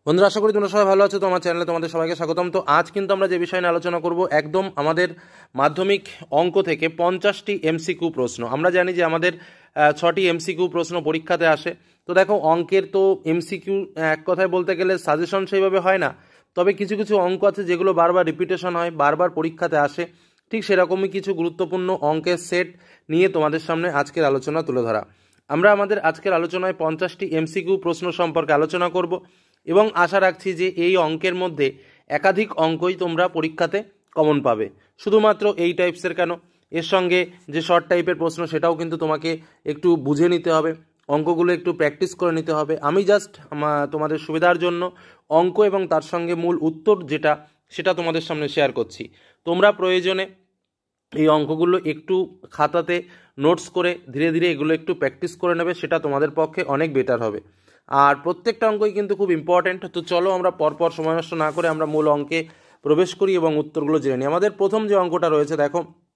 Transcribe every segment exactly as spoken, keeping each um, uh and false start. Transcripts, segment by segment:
বন্ধুরা, আশা করি তোমরা সবাই ভালো আছো। তো আমার চ্যানেলে তোমাদের সবাইকে স্বাগতম। তো আজ কিন্তু আমরা যে বিষয় নিয়ে আলোচনা করব, একদম আমাদের মাধ্যমিক অঙ্ক থেকে পঞ্চাশটি এমসিকিউ প্রশ্ন। আমরা জানি যে আমাদের ছটি এমসিকিউ প্রশ্ন পরীক্ষাতে আসে। তো দেখো, অঙ্কের তো এমসিকিউ এক কথায় বলতে গেলে সাজেশন সেইভাবে হয় না, তবে কিছু কিছু অঙ্ক আছে যেগুলো বারবার রিপিটেশন হয়, বারবার পরীক্ষাতে আসে। ঠিক সেরকমই কিছু গুরুত্বপূর্ণ অঙ্কের সেট নিয়ে তোমাদের সামনে আজকের আলোচনা তুলে ধরা। আমরা আমাদের আজকের আলোচনায় পঞ্চাশটি এমসিকিউ প্রশ্ন সম্পর্কে আলোচনা করব এবং আশা রাখছি যে এই অঙ্কের মধ্যে একাধিক অঙ্কই তোমরা পরীক্ষাতে কমন পাবে। শুধুমাত্র এই টাইপসের কেন, এর সঙ্গে যে শর্ট টাইপের প্রশ্ন সেটাও কিন্তু তোমাকে একটু বুঝে নিতে হবে, অঙ্কগুলো একটু প্র্যাকটিস করে নিতে হবে। আমি জাস্ট তোমাদের সুবিধার জন্য অঙ্ক এবং তার সঙ্গে মূল উত্তর যেটা সেটা তোমাদের সামনে শেয়ার করছি। তোমরা প্রয়োজনে এই অঙ্কগুলো একটু খাতাতে নোটস করে ধীরে ধীরে এগুলো একটু প্র্যাকটিস করে নেবে, সেটা তোমাদের পক্ষে অনেক বেটার হবে। আর প্রত্যেকটা অঙ্কই কিন্তু খুব ইম্পর্ট্যান্ট। তো চলো আমরা পরপর সময় নষ্ট না করে আমরা মূল অঙ্কে প্রবেশ করি এবং উত্তরগুলো জেনে নিই। আমাদের প্রথম যে অঙ্কটা রয়েছে, দেখো,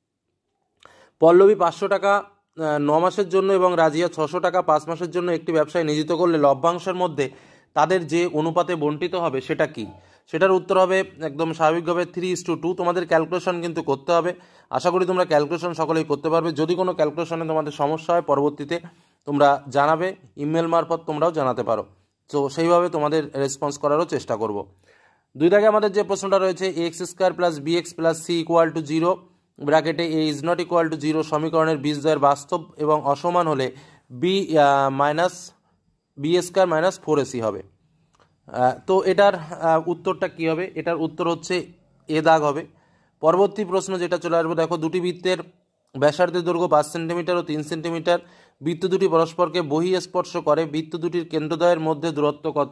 পল্লবী পাঁচশো টাকা ন মাসের জন্য এবং রাজিয়া ছশো টাকা পাঁচ মাসের জন্য একটি ব্যবসায় নিয়োজিত করলে লভ্যাংশের মধ্যে তাদের যে অনুপাতে বণ্টিত হবে সেটা কি? সেটার উত্তর হবে একদম স্বাভাবিকভাবে থ্রি ইস টু টু। তোমাদের ক্যালকুলেশন কিন্তু করতে হবে। আশা করি তোমরা ক্যালকুলেশন সকলেই করতে পারবে। যদি কোনো ক্যালকুলেশনে তোমাদের সমস্যা হয় পরবর্তীতে তোমরা জানাবে, ইমেল মারফত তোমরাও জানাতে পারো। তো সেইভাবে তোমাদের রেসপন্স করারও চেষ্টা করব। দুই দাগে আমাদের যে প্রশ্নটা রয়েছে, X square plus B x plus C equal to zero ব্র্যাকেটে A is not equal to zero সমীকরণের বীজদ্বয়ের বাস্তব এবং অসমান হলে B minus B square minus four AC হবে। তো এটার উত্তরটা কি হবে? এটার উত্তর হচ্ছে এ দাগ হবে। পরবর্তী প্রশ্ন যেটা চলে আসবে, দেখো, দুটি বৃত্তের ব্যাসার্ধের দৈর্ঘ্য পাঁচ সেন্টিমিটার ও তিন সেন্টিমিটার, বৃত্ত দুটি পরস্পরকে বহিঃস্পর্শ করে, বৃত্ত দুটির কেন্দ্রদ্বয়ের মধ্যে দূরত্ব কত?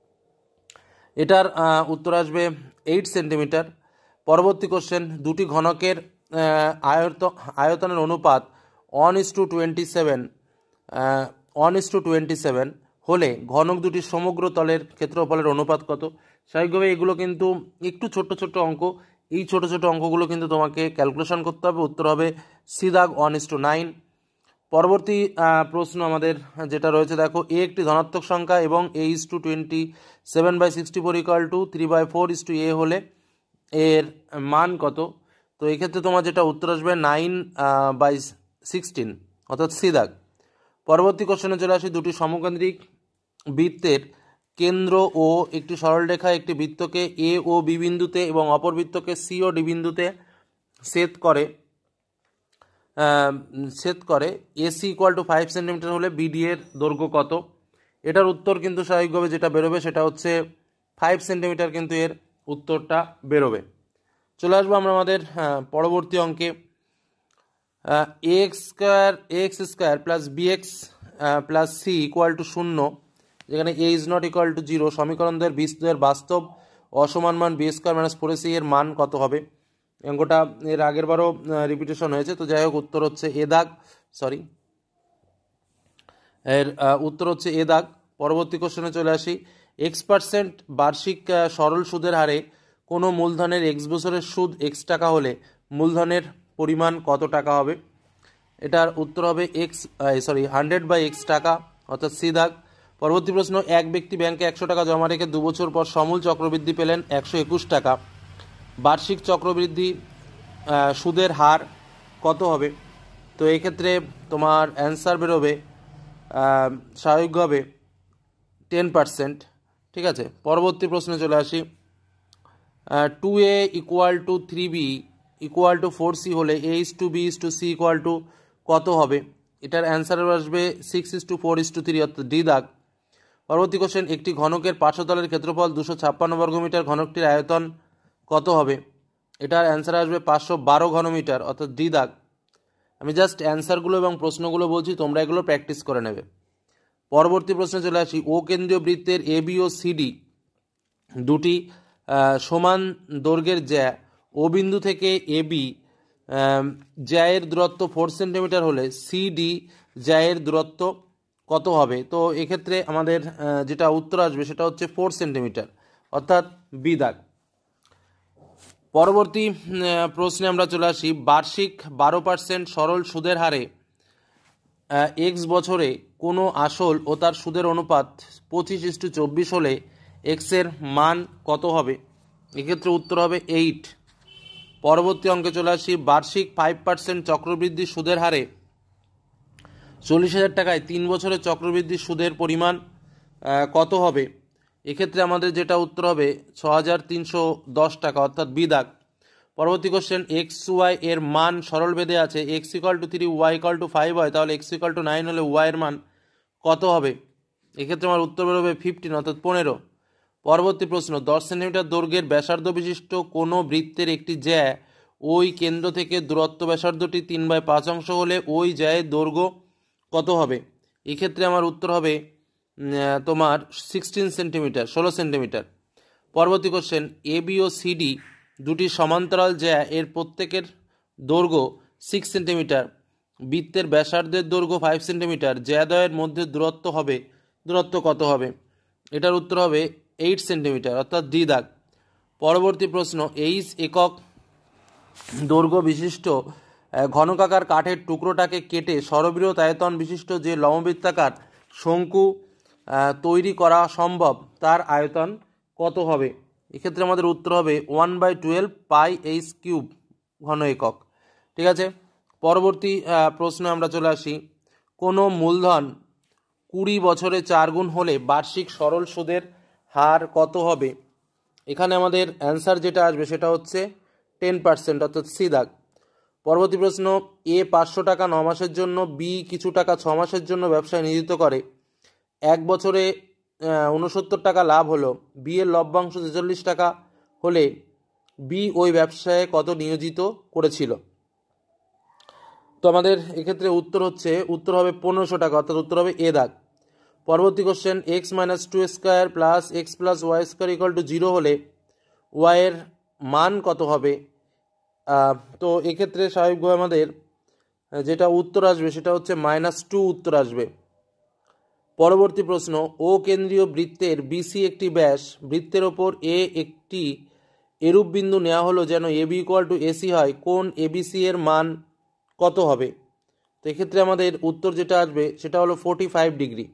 এটার উত্তর আসবে এইট সেন্টিমিটার। পরবর্তী কোশ্চেন, দুটি ঘনকের আয়ত আয়তনের অনুপাত one is to twenty seven one is to twenty seven হলে ঘনক দুটির সমগ্র তলের ক্ষেত্রফলের অনুপাত কত? স্বাভাবিকভাবে এগুলো কিন্তু একটু ছোট্ট ছোট্ট অঙ্ক। এই ছোট ছোট অঙ্কগুলো কিন্তু তোমাকে ক্যালকুলেশন করতে হবে। উত্তর হবে সি দাগ ওয়ান ইস টু নাইন। পরবর্তী প্রশ্ন আমাদের যেটা রয়েছে, দেখো, এ একটি ধনাত্মক সংখ্যা এবং A is to twenty seven by sixty four equal to three by four is to A হলে এর মান কত? তো এক্ষেত্রে তোমার যেটা উত্তর আসবে নাইন বাই সিক্সটিন, অর্থাৎ সি দাগ। পরবর্তী কোশ্চেনে চলে আসি, দুটি সমকেন্দ্রিক বৃত্তের কেন্দ্র ও একটি সরলরেখা একটি বৃত্তকে এ ও বি বিন্দুতে এবং অপর বৃত্তকে সি ও ডি বিন্দুতে ছেদ করে ছেদ করে AC equal to five centimetre হলে বিডি এর দৈর্ঘ্য কত? এটার উত্তর কিন্তু স্বাভাবিকভাবে যেটা বেরোবে সেটা হচ্ছে ফাইভ সেন্টিমিটার, কিন্তু এর উত্তরটা বেরোবে। চলে আসবো আমরা আমাদের পরবর্তী অঙ্কে। X square X square plus B x plus C equal to শূন্য, যেখানে A is not equal to zero সমীকরণদের বীজদ্বয়ের বাস্তব অসমান মান B square minus four AC এর মান কত হবে? অঙ্কটা এর আগের বারও রিপিটেশন হয়েছে। তো যাই হোক, উত্তর হচ্ছে এ দাগ, সরি এর উত্তর হচ্ছে এ দাগ। পরবর্তী কোশ্চেনে চলে আসি, এক্স পার্সেন্ট বার্ষিক সরল সুদের হারে কোনো মূলধনের এক্স বছরের সুদ এক্স টাকা হলে মূলধনের পরিমাণ কত টাকা হবে? এটার উত্তর হবে X sorry hundred by X টাকা, অর্থাৎ সি দাগ। পরবর্তী প্রশ্ন, এক ব্যক্তি ব্যাংকে একশো টাকা জমা রেখে দু বছর পর সমূল চক্রবৃদ্ধি পেলেন একশো একুশ টাকা, বার্ষিক চক্রবৃদ্ধি সুদের হার কত হবে? তো এক্ষেত্রে তোমার অ্যান্সার বেরোবে স্বাভাবিকভাবে টেন পার্সেন্ট। ঠিক আছে, পরবর্তী প্রশ্নে চলে আসি, two A equal to three B equal to four C হলে A is to B is to C equal to কত হবে? এটার অ্যান্সার আসবে six is to four is to three, অর্থাৎ ডি দাগ। পরবর্তী কোশ্চেন, একটি ঘনকের পার্শ্বতলের ক্ষেত্রফল দুশো ছাপ্পান্ন বর্গমিটার, ঘনকটির আয়তন কত হবে? এটার অ্যান্সার আসবে পাঁচশো বারো ঘনমিটার, অর্থাৎ ডি দাগ। আমি জাস্ট অ্যান্সারগুলো এবং প্রশ্নগুলো বলছি, তোমরা এগুলো প্র্যাকটিস করে নেবে। পরবর্তী প্রশ্নে চলে আসি, ও কেন্দ্রীয় বৃত্তের এ বি ও সিডি দুটি সমান দৈর্ঘ্যের জ্যা ও বিন্দু থেকে এ বি জ্যায়ের দূরত্ব ফোর সেন্টিমিটার হলে সিডি জ্যায়ের দূরত্ব কত হবে? তো এক্ষেত্রে আমাদের যেটা উত্তর আসবে সেটা হচ্ছে ফোর সেন্টিমিটার, অর্থাৎ বি দাগ। পরবর্তী প্রশ্নে আমরা চলে আসি, বার্ষিক বারো পার্সেন্ট সরল সুদের হারে এক্স বছরে কোনো আসল ও তার সুদের অনুপাত পঁচিশ ইস টু চব্বিশ হলে এক্সের মান কত হবে? এক্ষেত্রে উত্তর হবে এইট। পরবর্তী অঙ্কে চলে আসি। বার্ষিক ফাইভ পার্সেন্ট চক্রবৃদ্ধি সুদের হারে চল্লিশ হাজার টাকায় তিন বছরের চক্রবৃদ্ধি সুদের পরিমাণ কত হবে? এক্ষেত্রে আমাদের যেটা উত্তর হবে ছ হাজার তিনশো দশ টাকা, অর্থাৎ বি দাগ। পরবর্তী কোশ্চেন, এক্স ওয়াই এর মান সরল বেঁধে আছে, X equal to three Y equal to five হয়, তাহলে এক্স ইকাল টু নাইন হলে ওয়াই এর মান কত হবে? এক্ষেত্রে আমার উত্তর বেরোবে ফিফটিন, অর্থাৎ পনেরো। পরবর্তী প্রশ্ন, দশ সেন্টিমিটার দৈর্ঘ্যের ব্যাসার্ধ বিশিষ্ট কোনো বৃত্তের একটি জ্যা ওই কেন্দ্র থেকে দূরত্ব ব্যাসার্ধটি তিন বাই পাঁচ অংশ হলে ওই জ্যায়ের দৈর্ঘ্য কত হবে? এক্ষেত্রে আমার উত্তর হবে তোমার সিক্সটিন সেন্টিমিটার, ষোলো সেন্টিমিটার। পরবর্তী কোশ্চেন, এ বি ও সিডি দুটি সমান্তরাল জ্যা এর প্রত্যেকের দৈর্ঘ্য সিক্স সেন্টিমিটার, বৃত্তের ব্যাসার্ধের দৈর্ঘ্য ফাইভ সেন্টিমিটার, জ্যাদ্বয়ের মধ্যে দূরত্ব হবে দূরত্ব কত হবে? এটার উত্তর হবে এইট সেন্টিমিটার, অর্থাৎ ডি দাগ। পরবর্তী প্রশ্ন, এইচ একক দৈর্ঘ্য বিশিষ্ট ঘনকাকার কাঠের টুকরোটাকে কেটে সর্ববৃহৎ আয়তন বিশিষ্ট যে লম্ববৃত্তাকার শঙ্কু তৈরি করা সম্ভব তার আয়তন কত হবে? এক্ষেত্রে আমাদের উত্তর হবে one by twelve pi h cube ঘন একক। ঠিক আছে। পরবর্তী প্রশ্নে আমরা চলে আসি। কোনো মূলধন কুড়ি বছরে চার গুণ হলে বার্ষিক সরল সুদের হার কত হবে? এখানে আমাদের অ্যান্সার যেটা আসবে সেটা হচ্ছে টেন পার্সেন্ট, অর্থাৎ সি দাগ। পরবর্তী প্রশ্ন, এ পাঁচশো টাকা ন মাসের জন্য, বি কিছু টাকা ছ মাসের জন্য ব্যবসায় নিয়োজিত করে, এক বছরে উনসত্তর টাকা লাভ হলো, বি এর লভ্যাংশ ছেচল্লিশ টাকা হলে বি ওই ব্যবসায় কত নিয়োজিত করেছিল? তো আমাদের এক্ষেত্রে উত্তর হচ্ছে উত্তর হবে পনেরোশো টাকা, অর্থাৎ উত্তর হবে এ দাগ। পরবর্তী question, x minus two square plus x plus y square equal to zero হলে ওয়াইয়ের মান কত হবে? তো এক্ষেত্রে স্বাভাবিকভাবে আমাদের যেটা উত্তর আসবে সেটা হচ্ছে মাইনাস টু উত্তর আসবে। পরবর্তী প্রশ্ন, ও কেন্দ্রীয় বৃত্তের বিসি একটি ব্যাস, বৃত্তের ওপর এ একটি এরূপ বিন্দু নেওয়া হলো যেন A B equal to AC হয়, কোণ এবিসি এর মান কত হবে? তো এক্ষেত্রে আমাদের উত্তর যেটা আসবে সেটা হলো ফোর্টি ফাইভ ডিগ্রি।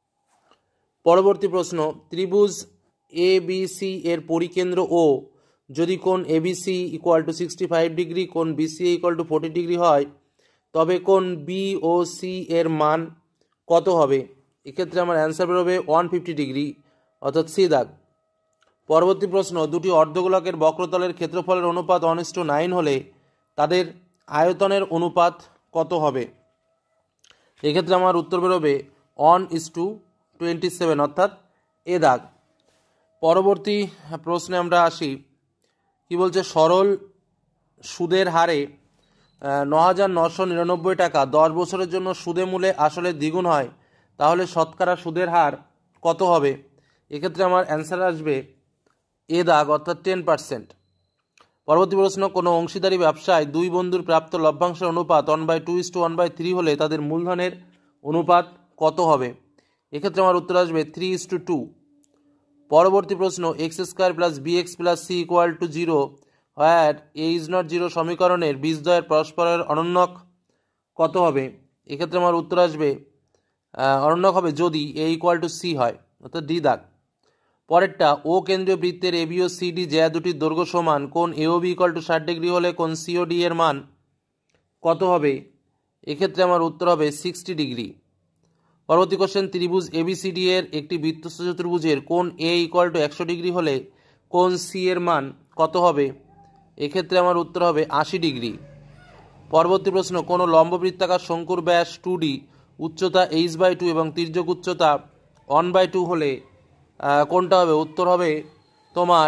পরবর্তী প্রশ্ন, ত্রিভুজ এ বি সি এর পরিকেন্দ্র ও যদি কোণ ABC equal to sixty five degree, কোণ BCA equal to forty degree হয়, তবে কোণ বি ও সি এর মান কত হবে? এক্ষেত্রে আমার অ্যান্সার বেরোবে ওয়ান ফিফটি ডিগ্রি, অর্থাৎ সি দাগ। পরবর্তী প্রশ্ন, দুটি অর্ধগোলকের বক্রতলের ক্ষেত্রফলের অনুপাত ওয়ান ইস টু নাইন হলে তাদের আয়তনের অনুপাত কত হবে? এক্ষেত্রে আমার উত্তর বেরোবে one is to twenty seven, অর্থাৎ এ দাগ। পরবর্তী প্রশ্নে আমরা আসি। কি বলছে, সরল সুদের হারে ন হাজার নশো নিরানব্বই টাকা দশ বছরের জন্য সুদে মূলে আসলে দ্বিগুণ হয়, তাহলে শতকরা সুদের হার কত হবে? এক্ষেত্রে আমার অ্যান্সার আসবে এ দাগ, অর্থাৎ টেন পার্সেন্ট। পরবর্তী প্রশ্ন, কোনো অংশীদারি ব্যবসায় দুই বন্ধুর প্রাপ্ত লভ্যাংশের অনুপাত one by two is to one by three হলে তাদের মূলধনের অনুপাত কত হবে? এক্ষেত্রে আমার উত্তর আসবে থ্রি ইস টু টু। পরবর্তী প্রশ্ন, x square plus B x plus C equal to zero where a is not zero সমীকরণের বীজদ্বয়ের পরস্পরের অনন্যক কত হবে? এক্ষেত্রে আমার উত্তর আসবে অনন্যক হবে যদি এ ইকুয়াল টু সি হয়, অর্থাৎ ডি দাগ। পরেরটা, ও কেন্দ্রীয় বৃত্তের এ বি ও সি ডি জ্যা দুটির দৈর্ঘ্য সমান, কোণ A O B equal to ষাট ডিগ্রি হলে কোণ সি ও ডি এর মান কত হবে? এক্ষেত্রে আমার উত্তর হবে সিক্সটি ডিগ্রি। পরবর্তী কোশ্চেন, ত্রিভুজ এবিসিডি এর একটি বৃত্তস্থ চতুর্ভুজের কোণ এ ইকুয়াল টু একশো ডিগ্রি হলে কোণ সি এর মান কত হবে? এক্ষেত্রে আমার উত্তর হবে আশি ডিগ্রি। পরবর্তী প্রশ্ন, কোনো লম্ববৃত্তাকার শঙ্কুর ব্যাস টু ডি, উচ্চতা এইচ বাই টু এবং তির্যক উচ্চতা ওয়ান বাই টু হলে কোনটা হবে? উত্তর হবে তোমার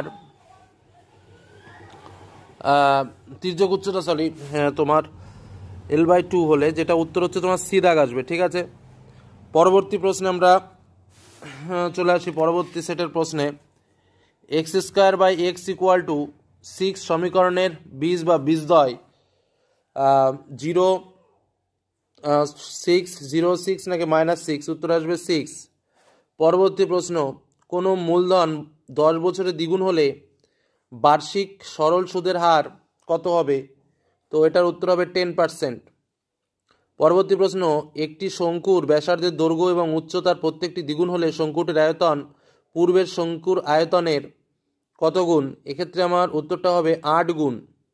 তির্যক উচ্চতা সরি হ্যাঁ তোমার এল বাই টু হলে, যেটা উত্তর হচ্ছে তোমার সি দাগ আসবে। ঠিক আছে। পরবর্তী প্রশ্নে আমরা চলে আসি পরবর্তী সেটের প্রশ্নে। X square by x equal to six সমীকরণের বীজ বা বীজদ্বয় জিরো সিক্স জিরো সিক্স নাকি মাইনাস সিক্স? উত্তর আসবে সিক্স। পরবর্তী প্রশ্ন, কোনো মূলধন দশ বছরে দ্বিগুণ হলে বার্ষিক সরল সুদের হার কত হবে? তো এটার উত্তর হবে টেন পার্সেন্ট। পরবর্তী প্রশ্ন, একটি শঙ্কুর ব্যাসার্ধের দৈর্ঘ্য এবং উচ্চতার প্রত্যেকটি দ্বিগুণ হলে শঙ্কুটির আয়তন পূর্বের শঙ্কুর আয়তনের কত গুণ? এক্ষেত্রে আমার উত্তরটা হবে আট গুণ।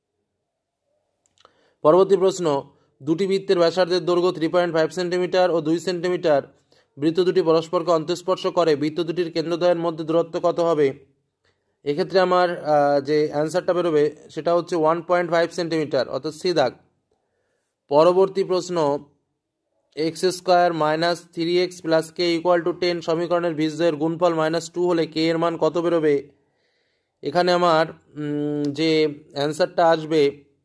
পরবর্তী প্রশ্ন, দুটি বৃত্তের ব্যাসার্ধের দৈর্ঘ্য থ্রি পয়েন্ট ফাইভ সেন্টিমিটার ও দুই সেন্টিমিটার, বৃত্ত দুটি পরস্পরকে অন্তঃস্পর্শ করে, বৃত্ত দুটির কেন্দ্রদ্বয়ের মধ্যে দূরত্ব কত হবে? এক্ষেত্রে আমার যে অ্যান্সারটা বেরোবে সেটা হচ্ছে ওয়ান পয়েন্ট ফাইভ সেন্টিমিটার, অর্থাৎ সি দাগ। পরবর্তী প্রশ্ন, x square minus three x plus k equal to ten সমীকরণের বীজদ্বয়ের গুণফল মাইনাস টু হলে কে এর মান কত বেরোবে? এখানে আমার যে অ্যান্সারটা আসবে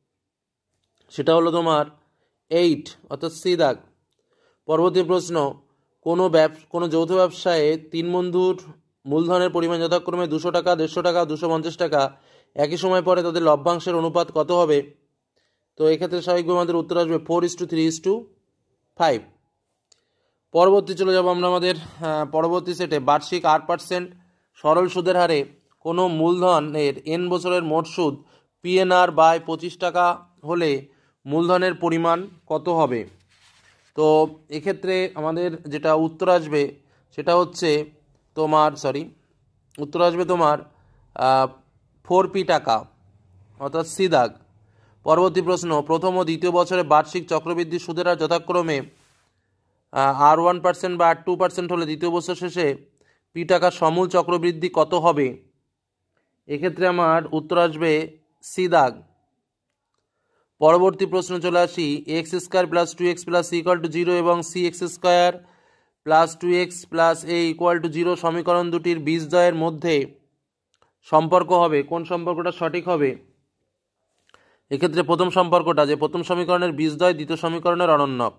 সেটা হলো তোমার এইট, অর্থাৎ সি দাগ। পরবর্তী প্রশ্ন, কোনো ব্যব কোনো যৌথ ব্যবসায়ে তিন বন্ধুর মূলধনের পরিমাণ যথাক্রমে দুশো টাকা, দেড়শো টাকা, দুশো পঞ্চাশ টাকা, একই সময় পরে তাদের লভ্যাংশের অনুপাত কত হবে? তো এক্ষেত্রে স্বাভাবিকভাবে আমাদের উত্তর আসবে four is to three is to five. পরবর্তী চলে যাব আমরা আমাদের পরবর্তী সেটে, বার্ষিক আট পার্সেন্ট সরল সুদের হারে কোনো মূলধনের এন বছরের মোট সুদ পিএনআর বাই পঁচিশ টাকা হলে মূলধনের পরিমাণ কত হবে? তো এক্ষেত্রে আমাদের যেটা উত্তর আসবে সেটা হচ্ছে তোমার সরি উত্তর আসবে তোমার ফোর পি টাকা, অর্থাৎ সি দাগ। পরবর্তী প্রশ্ন, প্রথম ও দ্বিতীয় বছরে বার্ষিক চক্রবৃদ্ধি সুদের হার যথাক্রমে আর ওয়ান পার্সেন্ট বা আর টু পার্সেন্ট হলে দ্বিতীয় বছর শেষে পি টাকার সমূল চক্রবৃদ্ধি কত হবে? এক্ষেত্রে আমার উত্তর আসবে সি দাগ। পরবর্তী প্রশ্ন চলে আসি, x square plus two x plus C equal to zero এবং c x square plus two x plus a equal to zero সমীকরণ দুটির বীজদ্বয়ের মধ্যে সম্পর্ক হবে, কোন সম্পর্কটা সঠিক হবে? এক্ষেত্রে প্রথম সম্পর্কটা, যে প্রথম সমীকরণের বীজদ্বয় দ্বিতীয় সমীকরণের অনন্যক।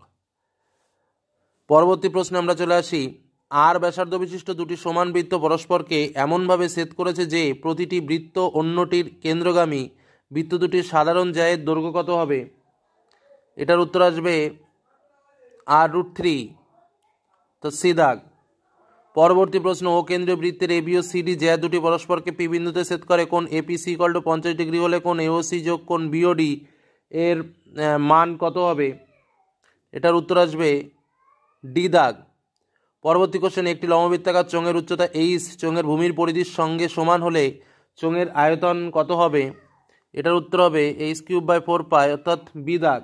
পরবর্তী প্রশ্নে আমরা চলে আসি, আর ব্যাসার্ধ বিশিষ্ট দুটি সমান বৃত্ত পরস্পরকে এমনভাবে ছেদ করেছে যে প্রতিটি বৃত্ত অন্যটির কেন্দ্রগামী, বৃত্ত দুটির সাধারণ জ্যায়ের দৈর্ঘ্য কত হবে? এটার উত্তর আসবে আর রুট থ্রি, তো সি দাগ। পরবর্তী প্রশ্ন, ও কেন্দ্রীয় বৃত্তের এ বি ও সিডি জ্যা দুটি পরস্পরকে পি বিন্দুতে ছেদ করে, কোন এপিসি ইকুয়াল টু পঞ্চাশ ডিগ্রি হলে কোন এওসি যোগ কোন বিওডি এর মান কত হবে? এটার উত্তর আসবে ডি দাগ। পরবর্তী কোশ্চেন, একটি লম্ববৃত্তাকার চোঙের উচ্চতা এইচ চোঙের ভূমির পরিধির সঙ্গে সমান হলে চোঙের আয়তন কত হবে? এটার উত্তর হবে h cube by four pi, অর্থাৎ বি দাগ।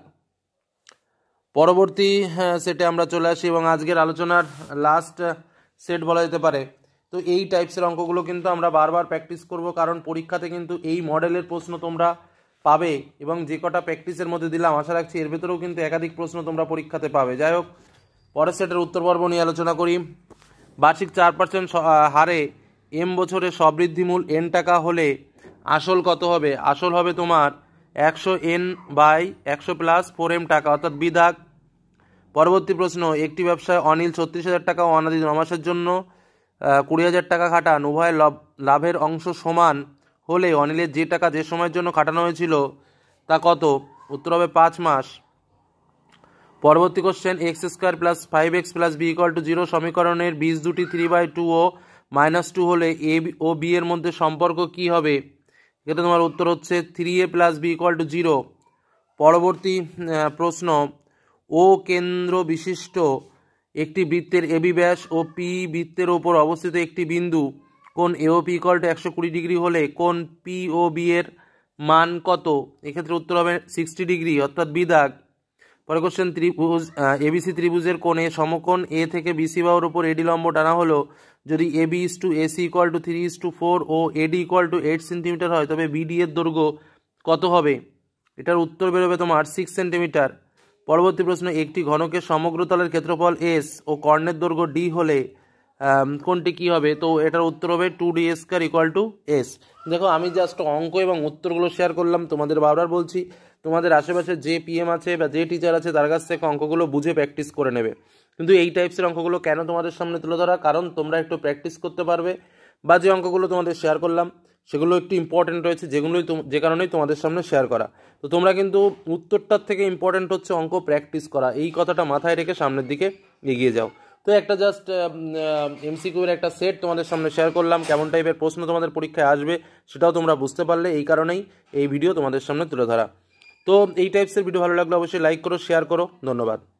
পরবর্তী সেটে আমরা চলে আসি এবং আজকের আলোচনার লাস্ট সেট বলা যেতে পারে। তো এই টাইপসের অঙ্কগুলো কিন্তু আমরা বারবার প্র্যাকটিস করব, কারণ পরীক্ষাতে কিন্তু এই মডেলের প্রশ্ন তোমরা পাবে এবং যে কটা প্র্যাকটিসের মধ্যে দিলাম আশা রাখছি এর ভেতরেও কিন্তু একাধিক প্রশ্ন তোমরা পরীক্ষাতে পাবে। যাই হোক, পরের সেটের উত্তর পর্ব নিয়ে আলোচনা করি। বার্ষিক চার পার্সেন্ট হারে এম বছরে সবৃদ্ধিমূল এন টাকা হলে আসল কত হবে? আসল হবে তোমার একশো এন বাই একশো প্লাস ফোর এম টাকা, অর্থাৎ বি দাগ। পরবর্তী প্রশ্ন, একটি ব্যবসায় অনিল ছত্রিশ হাজার টাকা ও অনাদি ন মাসের জন্য কুড়ি হাজার টাকা খাটান, উভয়ের লাভের অংশ সমান হলে অনিলের যে টাকা যে সময়ের জন্য খাটানো হয়েছিল তা কত? উত্তর হবে পাঁচ মাস। পরবর্তী question, x square plus five x plus b equal to zero সমীকরণের বীজ দুটি থ্রি বাই টু ও মাইনাস টু হলে এ ও বি এর মধ্যে সম্পর্ক কি হবে? এটা তোমার উত্তর হচ্ছে three a plus b equal to zero. পরবর্তী প্রশ্ন, ও কেন্দ্র বিশিষ্ট একটি বৃত্তের এবি ব্যাস ও পি বৃত্তের ওপর অবস্থিত একটি বিন্দু কোন এও পি ইকুয়াল টু একশো কুড়ি ডিগ্রি হলে কোন পি ও বি এর মান কত? এক্ষেত্রে উত্তর হবে সিক্সটি ডিগ্রি, অর্থাৎ বি দাগ। পরে কোশ্চেন, ত্রিভুজ এবিসি ত্রিভুজের কোণে সমকোণ এ থেকে বিসি বাহুর উপর এডি লম্ব টানা হলো যদি A B is to AC equal to three is to four ও AD equal to eight centimetre হয়, তবে বিডি এর দৈর্ঘ্য কত হবে? এটার উত্তর বেরোবে তোমার সিক্স সেন্টিমিটার। পরবর্তী প্রশ্ন, একটি ঘনকের সমগ্র তলের ক্ষেত্রফল এস ও কর্ণের দৈর্ঘ্য ডি হলে কোনটি কি হবে? তো এটার উত্তর হবে two d square equal to s. দেখো, আমি জাস্ট অঙ্ক এবং উত্তরগুলো শেয়ার করলাম, তোমাদের বারবার বলছি তোমাদের আশেপাশে যে পিএম আছে বা যে টিচার আছে তার কাছ থেকে অঙ্কগুলো বুঝে প্র্যাকটিস করে নেবে। কিন্তু এই টাইপসের অঙ্কগুলো কেন তোমাদের সামনে তুলে ধরা? কারণ তোমরা একটু প্র্যাকটিস করতে পারবে, বা যে অঙ্কগুলো তোমাদের শেয়ার করলাম সেগুলো একটু ইম্পর্টেন্ট রয়েছে, যেগুলোই যে কারণেই তোমাদের সামনে শেয়ার করা। তো তোমরা কিন্তু উত্তরটার থেকে ইম্পর্টেন্ট হচ্ছে অঙ্ক প্র্যাকটিস করা, এই কথাটা মাথায় রেখে সামনের দিকে এগিয়ে যাও। তো একটা জাস্ট এমসিকিউর একটা সেট তোমাদের সামনে শেয়ার করলাম, কেমন টাইপের প্রশ্ন তোমাদের পরীক্ষায় আসবে সেটাও তোমরা বুঝতে পারলে, এই কারণেই এই ভিডিও তোমাদের সামনে তুলে ধরা। তো এই টাইপসের ভিডিও ভালো লাগলে অবশ্যই লাইক করো, শেয়ার করো। ধন্যবাদ।